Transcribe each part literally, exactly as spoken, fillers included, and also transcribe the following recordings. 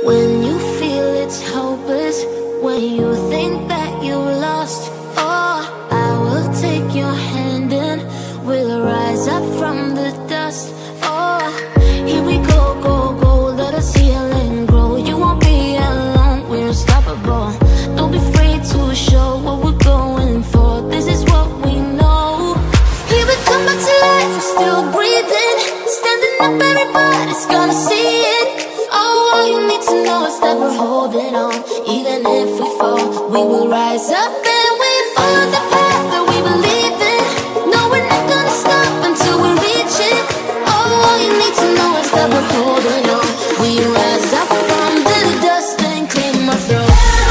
When you feel it's hopeless, when you think that you lost, oh, I will take your hand and we'll rise up from the dust. Oh, here we go, go, go, let us heal and grow. You won't be alone, we're unstoppable. Don't be afraid to show what we're going for. This is what we know. Here we come back to life, we're still breathing. Standing up, everybody's gonna see it. Oh, all you need to know is that we're holding on. Even if we fall, we will rise up and we follow the path that we believe in. No, we're not gonna stop until we reach it. Oh, all you need to know is that we're holding on. We rise up from the dust and claim our throne.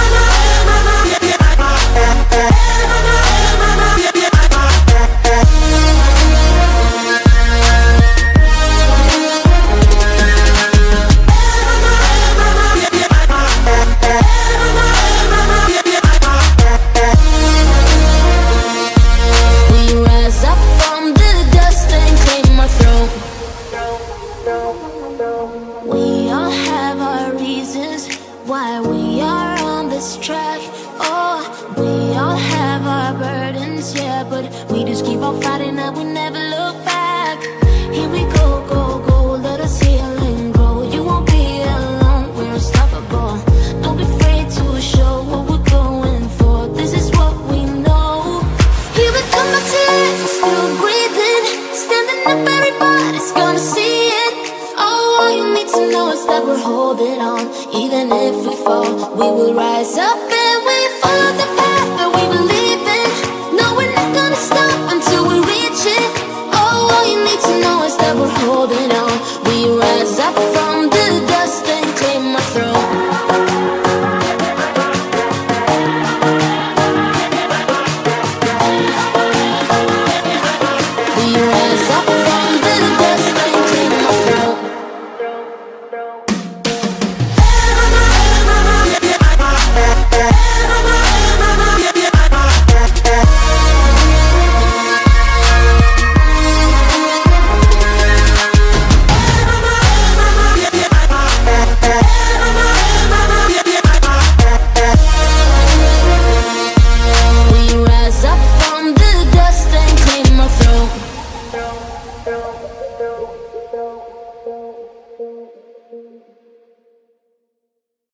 We all have our reasons why we are on this track. Oh, we all have our burdens, yeah, but we just keep on fighting and we never look back. Here we go, go, go, let us heal and grow. You won't be alone, we're unstoppable. Don't be afraid to show what we're going for. This is what we know. Here we come back to life, we're still breathing. Standing up, everybody's gonna see it. Oh, all you need to know is that we're holding on. Even if we fall, we will rise up and we follow the path that we believe in. No, we're not gonna stop until we reach it. Oh, all you need to know is that we're holding on.